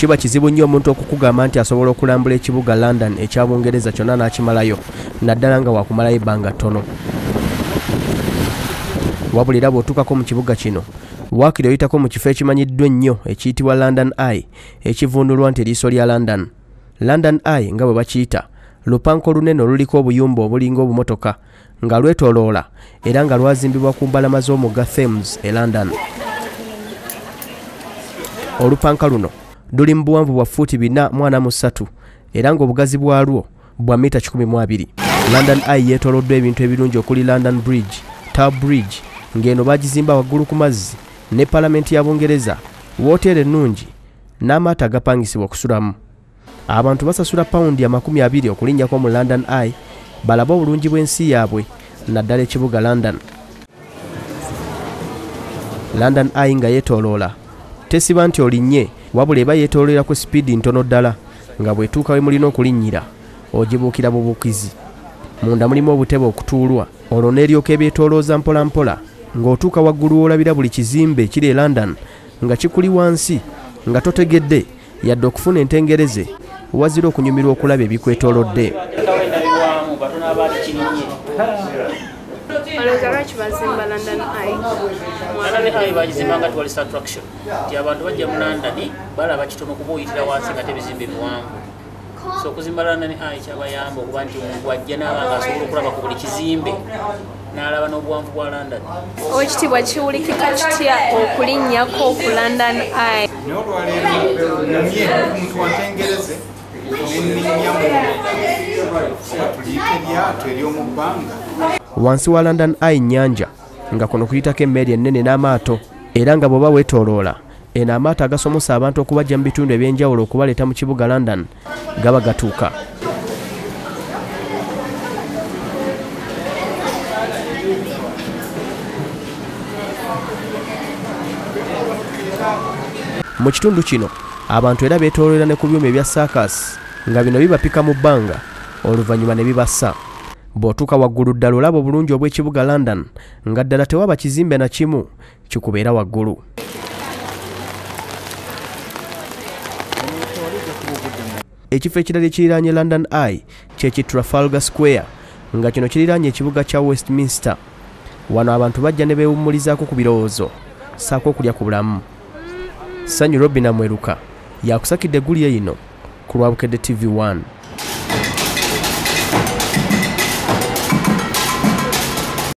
kiba kizibu nnyo omuntu okukugamba nti asobola okulambula ekibuga London ekya Bungereza kyonna n'akimalayo naddala nga wakumalayo ebbanga ttono. Wabulira bw'otuukako mu kibuga kino waakiri oyitako mu kifo ekimanyiddwa ennyo ekiyitibwa London Eye ekivundulwa nti eriiso lya London. London Eye nga bwe bakiyita lupanko olunene oluliko obuyumba obulinga obumotoka nga lwetooloola era nga lwazimbibwa ku mbalama z'omugga Thames e London. Olupanka luno luli mu buwanvu bwa fuuti 443 era ng'obugazi bwalwo bwa mita 12. London Eye yeetooloddwa ebintu ebirungi okuli London Bridge, Tower Bridge ng'eno bagizimba waggulu ku mazzi ne Palamenti ya Bungereza, wooteeri ennungi n'amaato agapangisibwa okusulamu. Abantu basasula paundi $20 okulinnyako mu London Eye balabe obulungi bw'ensi yaabwe naddala ekibuga London. London Eye nga yeetooloola tesiba nti olinnye wabula eba yeetooloolera ku sipiidi ntono ddala nga bw'etuuka we mulina okulinnyira ogibuukira bubuukizi. Munda mulimu obutebe okutuulwa olwo n'eryoka ebyetoolooza mpola mpola ng'otuuka waggulu w'olabira buli kizimbe kiri e London nga kikuli wansi nga totegedde yadde okufuna entengereze wazira okunyumirwa okulaba ebikwetoolodde. Bagizimba nga twali attraction nti abantu bajja mu London balaba kitono kuba oyitira wansi nga tebizimbe biwanvu. So okuzimba London Eye kyabayamba okuba nti omuntu wajja n'abanga asobola okulaba ku buli kizimbe n'alaba n'obuwanvu bwa London. Ekitiibwa kiwulikika kitya okulinnyako ku London Eye? Omuntu wantengereze wansi wa London Eye nnyanja nga kuno kuyitako emmeeri ennene n'amaato era nga bw'oba weetooloola eno amaato agasomosa abantu okubajja mu bitundu eby'enjawulo okubaleeta mu kibuga London gaba gatuuka. Mu kitundu kino abantu era beetooloolera ne ku byuma ebya circus nga bino bibapika mu bbanga oluvannyuma ne bibassa. Bw'otuuka waggulu ddala olaba obulungi obw'ekibuga London nga ddala tewaba kizimbe na kimu kikubeera waggulu. Ekifo ekirala ekiriraanye London Eye kye Trafalgar Square nga kino kiriraanye ekibuga kya Westminster. Wano abantu bajja ne beewummulizaako ku birowoozo ssaako okulya ku bulamu. Sanyu Robin Amweruka yakusakidde eggulu eno ku lwa Bukedde TV 1.